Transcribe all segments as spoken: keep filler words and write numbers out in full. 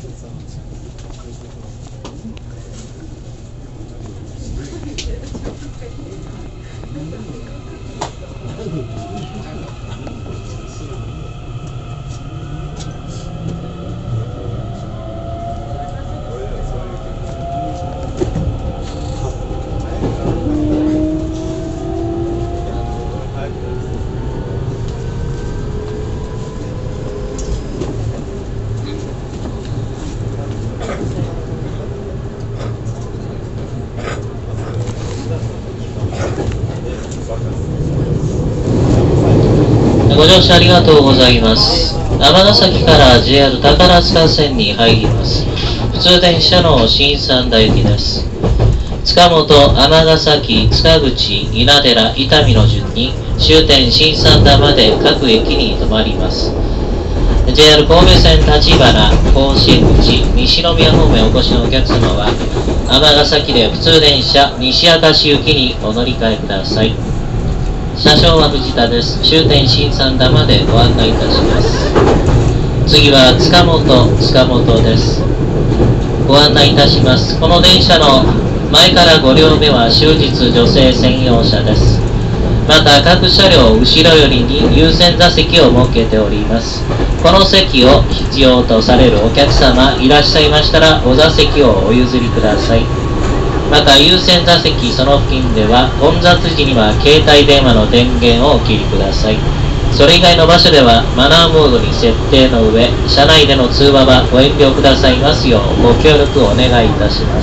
ご乗車ありがとうございます。尼崎から ジェイアール 宝塚線に入ります。普通電車の新三田行きです。塚本、尼崎、塚口、稲寺、伊丹の順に終点新三田まで各駅に停まります。ジェイアール 神戸線立花、甲子園口、西宮方面お越しのお客様は、尼崎で普通電車西明石行きにお乗り換えください。車掌は藤田です。終点新三田までご案内いたします。次は塚本、塚本です。ご案内いたします。この電車の前からご両目は終日女性専用車です。また各車両後ろよりに優先座席を設けております。この席を必要とされるお客様いらっしゃいましたらお座席をお譲りください。また優先座席その付近では混雑時には携帯電話の電源をお切りください。それ以外の場所ではマナーモードに設定の上、車内での通話はご遠慮くださいますようご協力をお願いいたします。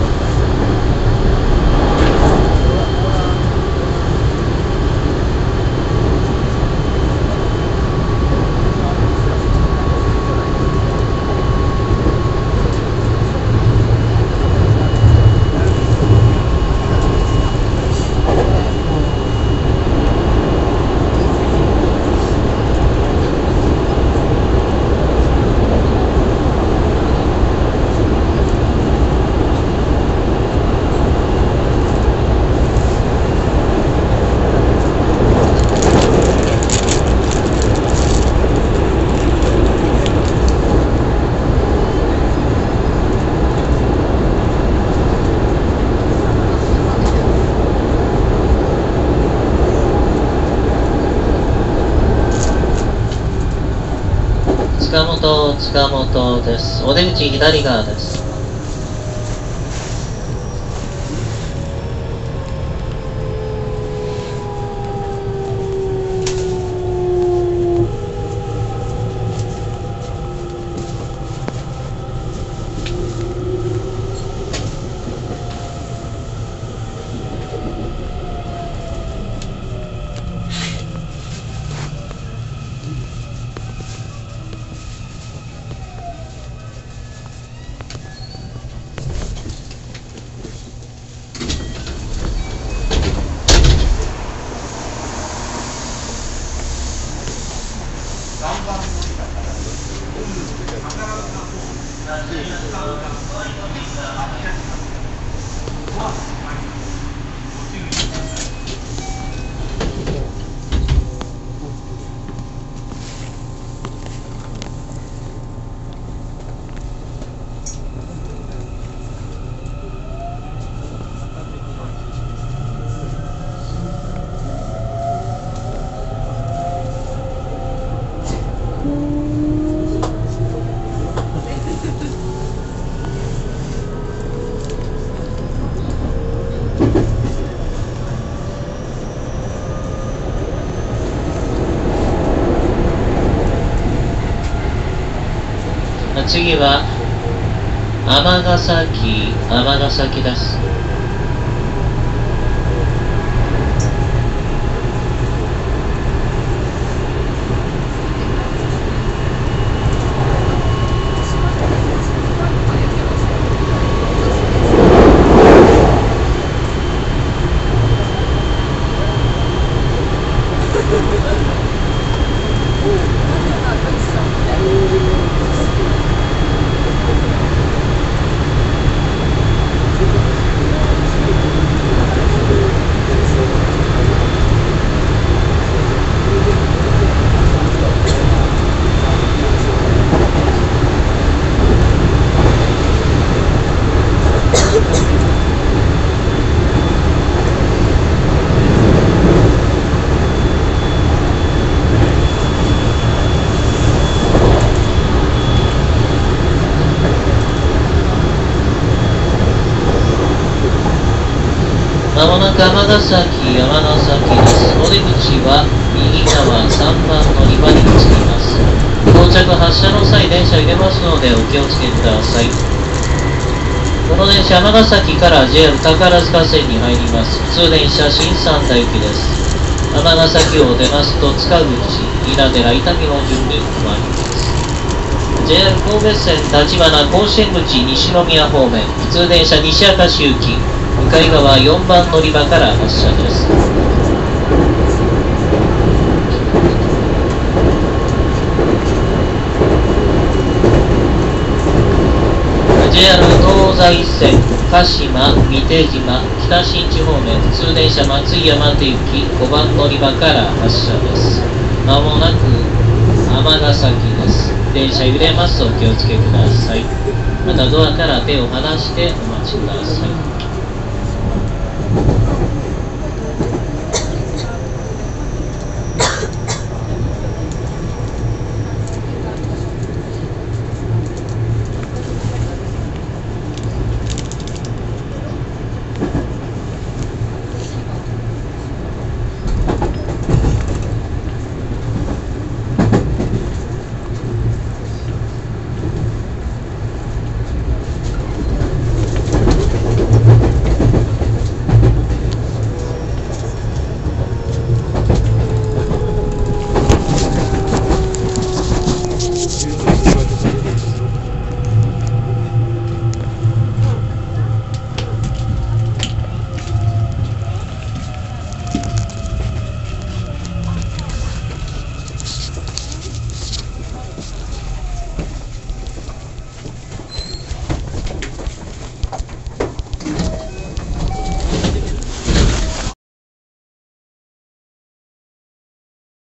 塚本、塚本です。お出口左側です。次は尼崎、尼崎です。 く尼崎、山崎です。お出口は右側さんばん乗り場に着きます。到着発車の際、電車入れますのでお気をつけください。この電車、尼崎から ジェイアール 宝塚線に入ります。普通電車、新三田行きです。尼崎を出ますと、塚口、稲寺、伊丹の順に止まります。ジェイアール 神戸線、立花、甲子園口、西宮方面、普通電車、西明石行き、向かい側よんばん乗り場から発車です。ジェイアール 東西線、鹿島、三手島、北新地方面、普通電車、松井山手行き、ごばん乗り場から発車です。まもなく尼崎です。電車揺れますとお気をつけください。またドアから手を離してお待ちください。